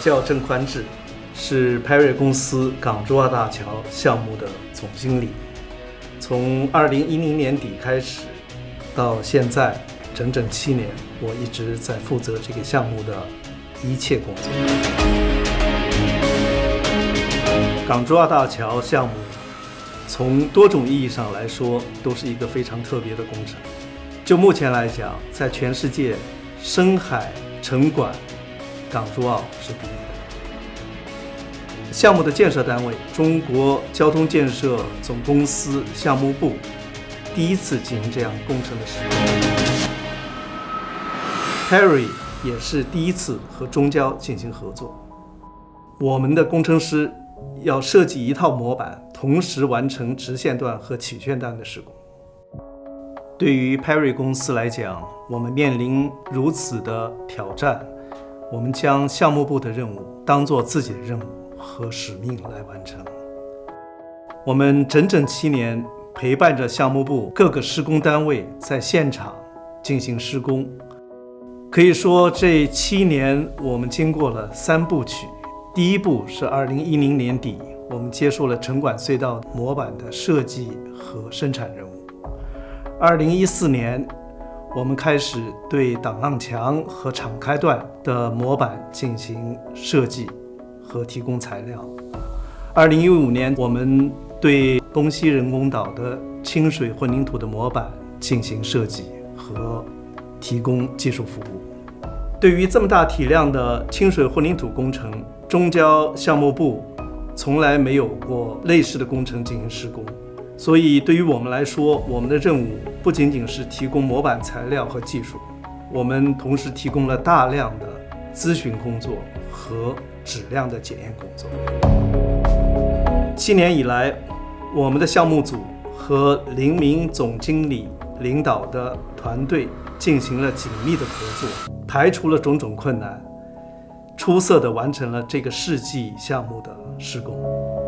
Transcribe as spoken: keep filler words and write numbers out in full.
叫郑宽志，是 Perry 公司港珠澳大桥项目的总经理。从二零一零年底开始，到现在整整七年，我一直在负责这个项目的一切工作。港珠澳大桥项目从多种意义上来说，都是一个非常特别的工程。就目前来讲，在全世界深海城管，港珠澳是第一的。项目的建设单位中国交通建设总公司项目部第一次进行这样工程的实验。Perry 也是第一次和中交进行合作。我们的工程师要设计一套模板，同时完成直线段和曲线段的施工。对于 Perry 公司来讲，我们面临如此的挑战，我们将项目部的任务当作自己的任务和使命来完成。我们整整七年陪伴着项目部各个施工单位在现场进行施工。可以说，这七年我们经过了三部曲。第一步是二零一零年底，我们接受了城管隧道模板的设计和生产任务。二零一四年，我们开始对挡浪墙和敞开段的模板进行设计和提供材料。二零一五年，我们对东西人工岛的清水混凝土的模板进行设计和提供技术服务。对于这么大体量的清水混凝土工程，中交项目部从来没有过类似的工程进行施工。所以对于我们来说，我们的任务不仅仅是提供模板材料和技术，我们同时提供了大量的咨询工作和质量的检验工作。七年以来，我们的项目组和零名总经理领导的团队进行了紧密的合作，排除了种种困难，出色地完成了这个世纪项目的施工。